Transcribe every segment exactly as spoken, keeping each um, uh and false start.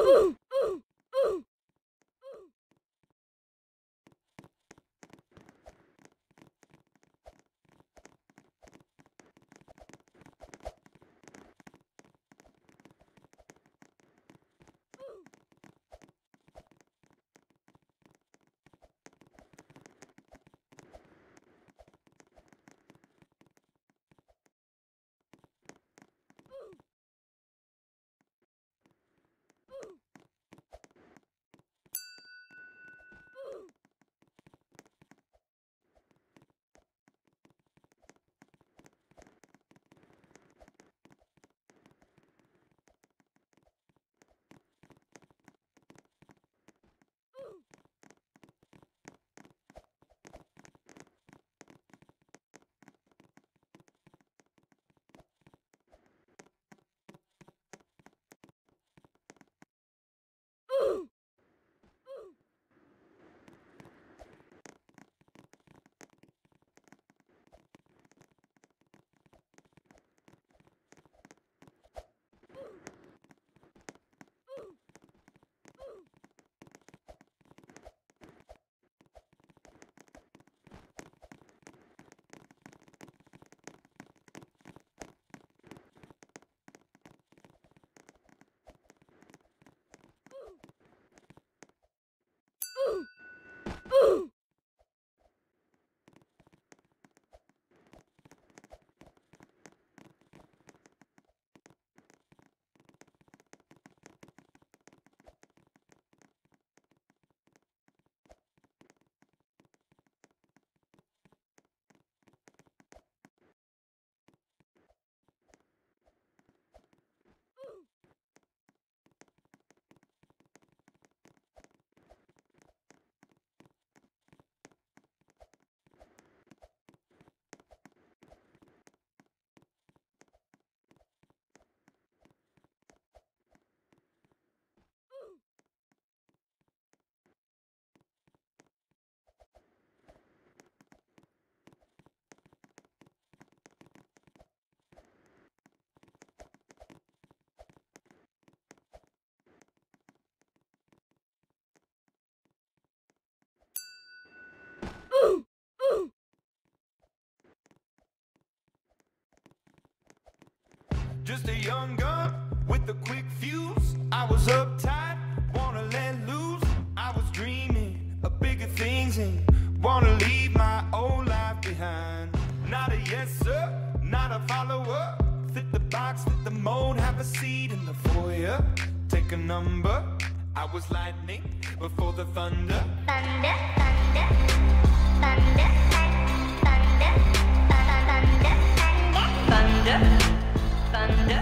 Just a young gun with a quick fuse. I was uptight, wanna let loose. I was dreaming of bigger things and wanna leave my old life behind. Not a yes sir, not a follower. Fit the box, fit the mold, have a seat in the foyer. Take a number. I was lightning before the thunder. Thunder, thunder, thunder, thunder, thunder, thunder, thunder. Thunder,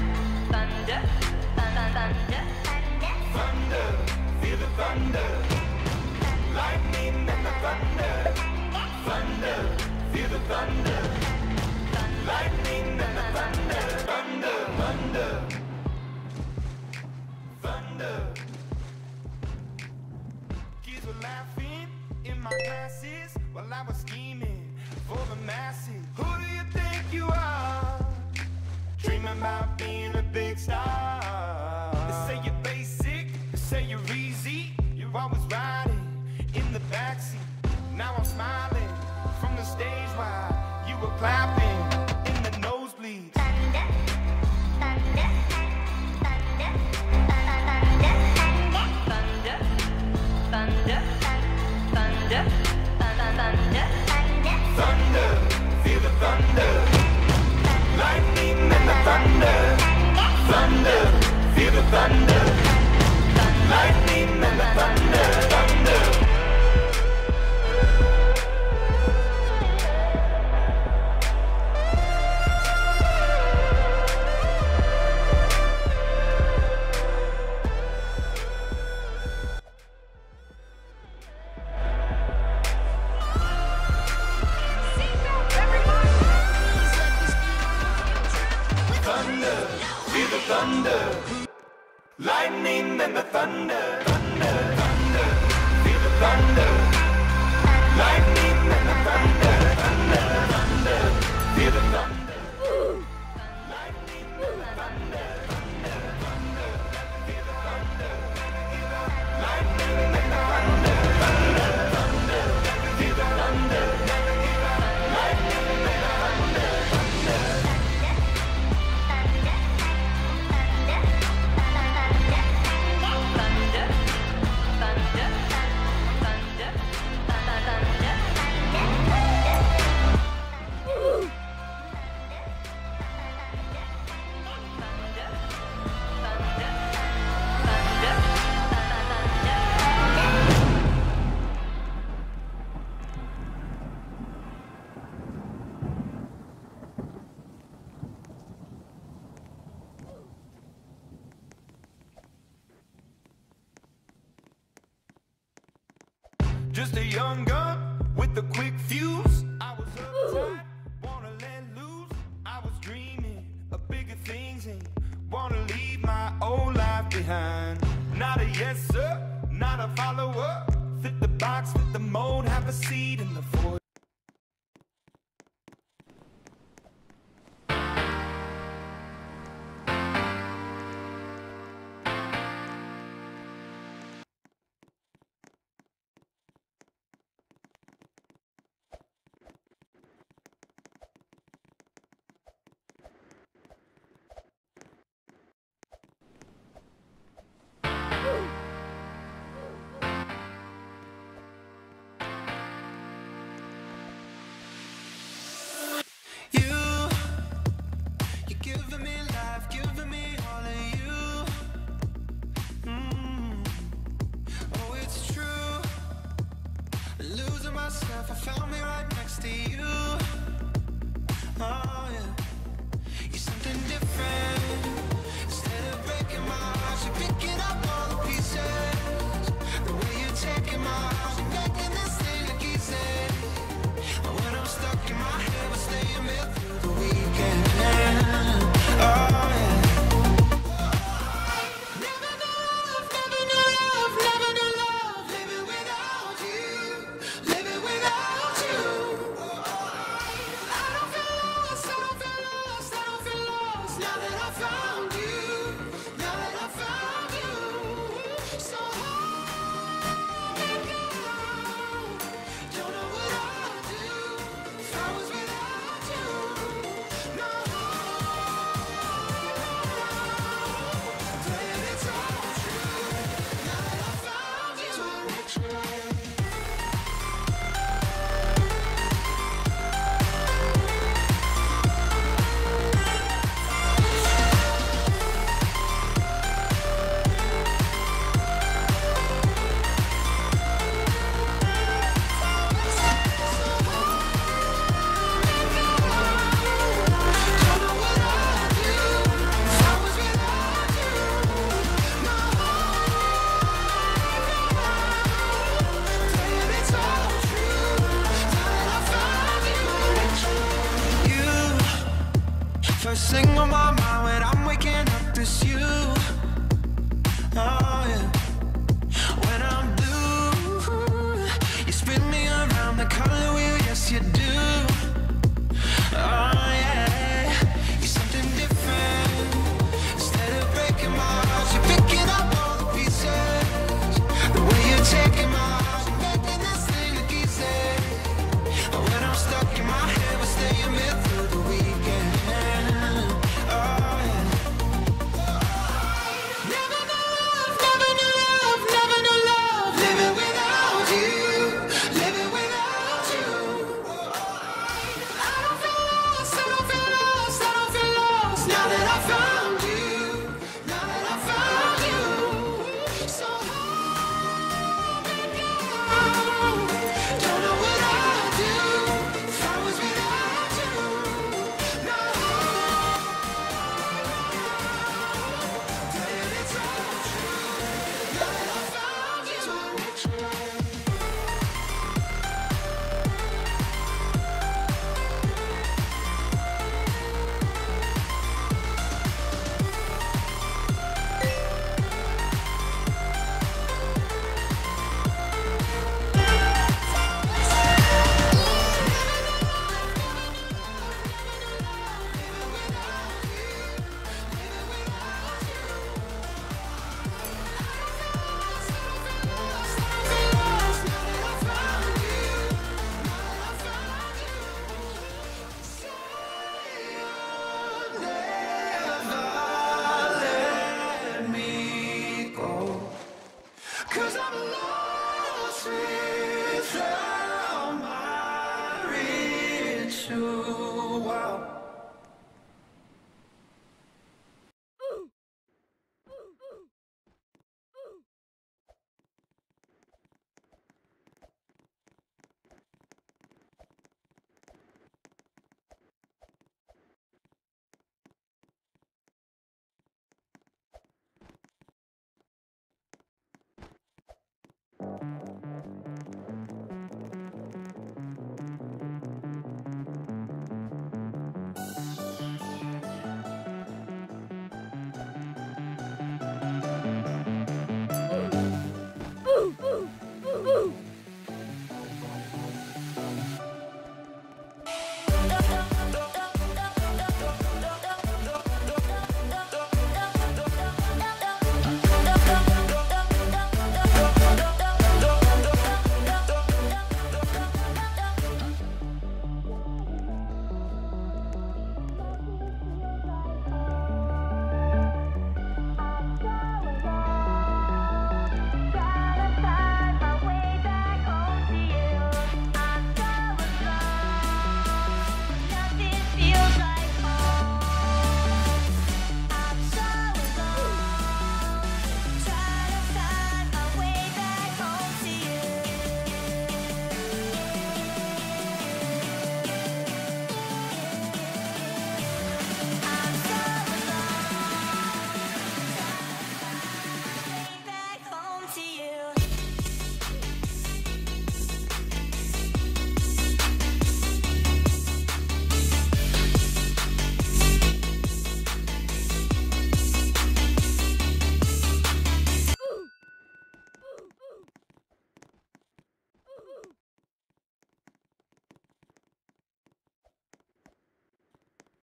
thunder, thunder, thunder, feel the thunder, lightning and the thunder, thunder, feel the thunder, lightning and the thunder, thunder, thunder, thunder. Kids were laughing in my classes while I was scheming for the masses. Who do you think you are? Dreaming about being a big star. They say you're basic, they say you're easy. You're always riding in the backseat. Now I'm smiling from the stage while you were clapping in the nosebleeds. Thunder, thunder, thunder, thunder, thunder, thunder, thunder, thunder, thunder, thunder, feel the thunder. Lightning and the thunder, thunder, feel the thunder. Lightning and the thunder, thunder. Thunder, lightning and the thunder, thunder, thunder, feel the thunder. Lightning and the thunder, thunder, thunder, feel the thunder. Lightning and the thunder, thunder, thunder, feel the thunder. Just a young gun with a quick fuse. I was uptight, wanna let loose. I was dreaming of bigger things and wanna leave my old life behind. Not a yes sir, not a follower. Fit the box, fit the mold, have a seat in the Ford. Giving me life, giving me all of you. Mm. Oh, it's true. Losing myself, I found me right next to you. Oh, yeah. You're something different.